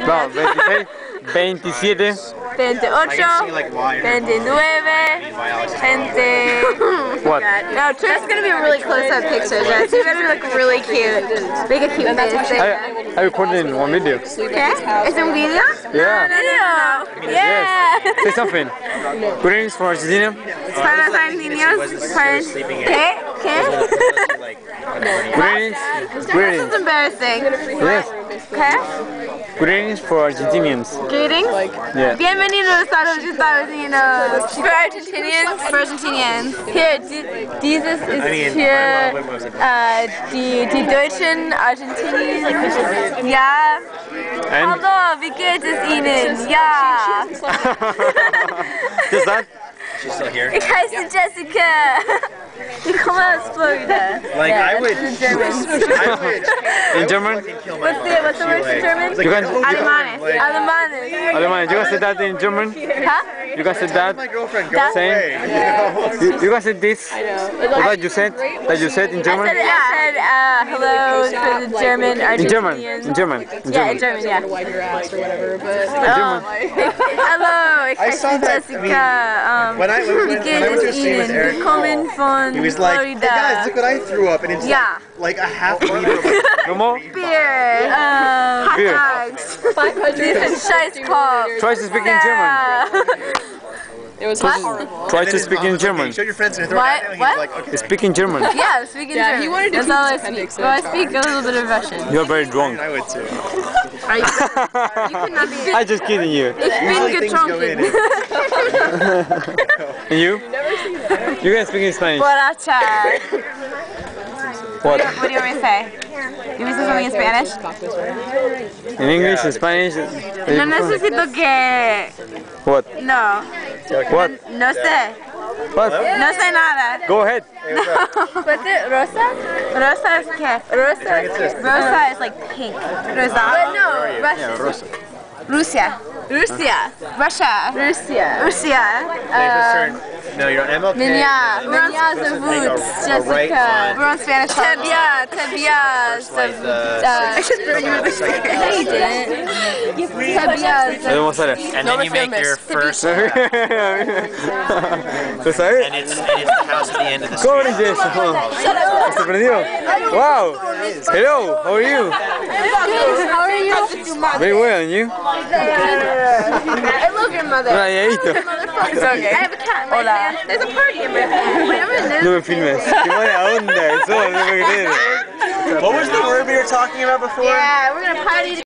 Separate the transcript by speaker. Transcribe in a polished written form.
Speaker 1: Vamos, 26, 27,
Speaker 2: 28, 29, 20.
Speaker 1: what?
Speaker 2: No, Trip's gonna be a really close-up picture, Jess. You better look really cute. Make a cute face.
Speaker 1: I recorded in one video.
Speaker 2: Okay? It's a video?
Speaker 1: Yeah.
Speaker 2: Video.
Speaker 1: Yes. Say something. Greetings from Argentina.
Speaker 2: Para los argentinos. ¿Qué? ¿Qué?
Speaker 1: Greetings.
Speaker 2: This
Speaker 1: Greetings.
Speaker 2: is embarrassing.
Speaker 1: Yes.
Speaker 2: Okay?
Speaker 1: Greetings for Argentinians.
Speaker 2: Greetings.
Speaker 1: Yeah.
Speaker 2: Bienvenidos a los Estados Unidos. For Argentinians. For Argentinians. Hier, dieses ist für die deutschen Argentinien. Ja.
Speaker 1: And
Speaker 2: Hallo, wie geht es Ihnen? Ja.
Speaker 1: just that?
Speaker 3: She's still here.
Speaker 2: Ich heiße Jessica. Ich komme aus Florida.
Speaker 3: Like
Speaker 2: Yeah,
Speaker 3: I would.
Speaker 2: that's in German.
Speaker 1: In German?
Speaker 2: What's the word for German?
Speaker 1: You can,
Speaker 2: Alemanes. Alemanes.
Speaker 1: Alemania. You can say that in German?
Speaker 2: Huh?
Speaker 1: You can say that?
Speaker 3: My girlfriend, go
Speaker 2: That's-
Speaker 3: away.
Speaker 1: You can say this? What that you said? That you said in
Speaker 2: I
Speaker 1: German?
Speaker 2: said hello to the German
Speaker 1: In German.
Speaker 2: Argentinians.
Speaker 1: In German. In
Speaker 2: Yeah, in
Speaker 1: German.
Speaker 2: German, yeah.
Speaker 4: Wipe your ass or whatever, but
Speaker 2: Hallo, ich
Speaker 3: I saw
Speaker 2: heiße
Speaker 3: that,
Speaker 2: Jessica.
Speaker 3: When I
Speaker 2: Wie
Speaker 3: went
Speaker 2: geht
Speaker 3: to a
Speaker 2: es
Speaker 3: stream with
Speaker 2: Ihnen?
Speaker 3: Eric,
Speaker 2: Wir kommen von
Speaker 3: he was like, "Hey guys,
Speaker 2: Florida.
Speaker 3: look what I threw up," and it's
Speaker 2: Yeah.
Speaker 3: like a half liter of
Speaker 1: No more?
Speaker 2: Beer, hot
Speaker 1: Beer.
Speaker 2: dogs,
Speaker 4: 500
Speaker 2: diesen Scheißkopf.
Speaker 1: Try to speak in German.
Speaker 4: It was horrible.
Speaker 1: Try to speak in German.
Speaker 3: Show your friends and throw
Speaker 2: What?
Speaker 3: it at him.
Speaker 2: What?
Speaker 3: He's like, okay.
Speaker 1: Speak in German.
Speaker 2: Yeah, speak in
Speaker 4: Yeah,
Speaker 2: German.
Speaker 4: he wanted to
Speaker 2: That's
Speaker 4: keep
Speaker 2: all
Speaker 4: his
Speaker 2: I speak.
Speaker 4: appendix
Speaker 2: Well, I
Speaker 4: in.
Speaker 2: speak a little bit of Russian.
Speaker 1: You're very drunk.
Speaker 3: I would too.
Speaker 2: Are you? You could not be.
Speaker 1: I'm just kidding you.
Speaker 2: Ich bin
Speaker 3: Usually things go in.
Speaker 2: getrunken.
Speaker 1: And you? You can speak in Spanish.
Speaker 2: Borracha.
Speaker 1: What?
Speaker 2: What do you want me to say? You want me to say something in Spanish?
Speaker 1: In English, in Spanish?
Speaker 2: No necesito que.
Speaker 1: What?
Speaker 2: No.
Speaker 1: What?
Speaker 2: No sé.
Speaker 1: What?
Speaker 2: No sé nada.
Speaker 1: Go ahead.
Speaker 2: What's it? Rosa? Rosa is qué? Rosa is like pink. Rosa. But no, Russia. Russia. Russia. Russia. Russia. Russia.
Speaker 3: No, you're on MLK.
Speaker 2: Minya. Minya's and Boots. Jessica. We're on Spanish. Tebia. Tebia's. I should throw you in the face. No, you didn't. Tebia's.
Speaker 1: Vamos a ver.
Speaker 3: And then you make your first,
Speaker 1: ¿Te sabes?
Speaker 3: and it's the house at the end of the street.
Speaker 1: ¿Cómo eres eso? ¿Te sorprendió? Wow! Hello, how are you?
Speaker 2: How are you?
Speaker 1: Very well, and you?
Speaker 2: I love your mother.
Speaker 1: Rayadito.
Speaker 2: It's okay. I have a cat. Hola. There's a party in my home.
Speaker 1: No me filmes. Qué mala onda, eso no me crees.
Speaker 3: What was the word we were talking about before?
Speaker 2: Yeah, we're gonna party